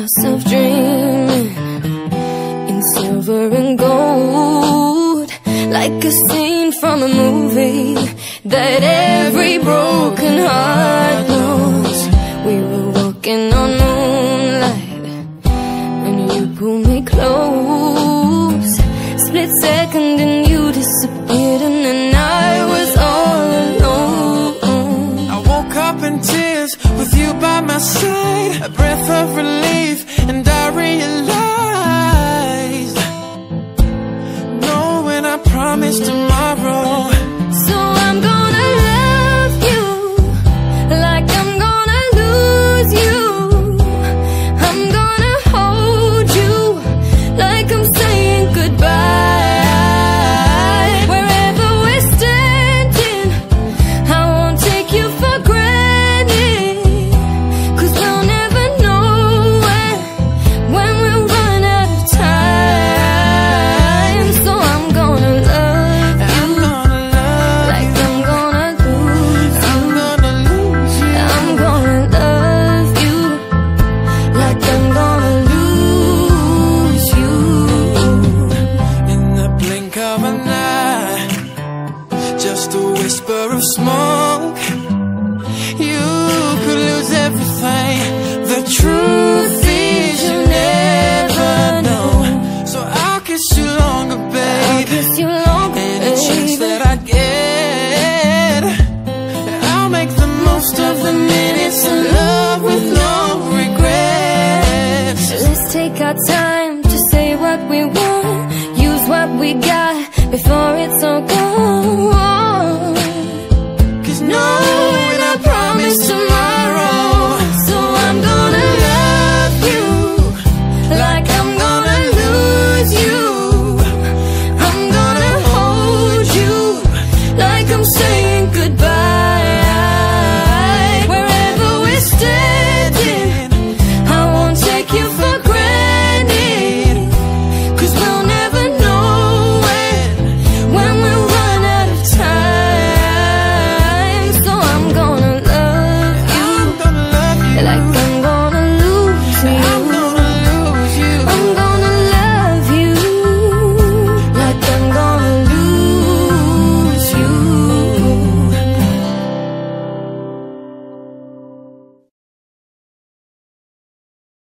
myself dreaming in silver and gold, like a scene from a movie that every broken heart knows. We were walking on moonlight when you pulled me close. Split second and you disappeared, and then I was all alone. I woke up in tears with you by my side, a breath of relief, and I realized, knowing I promised to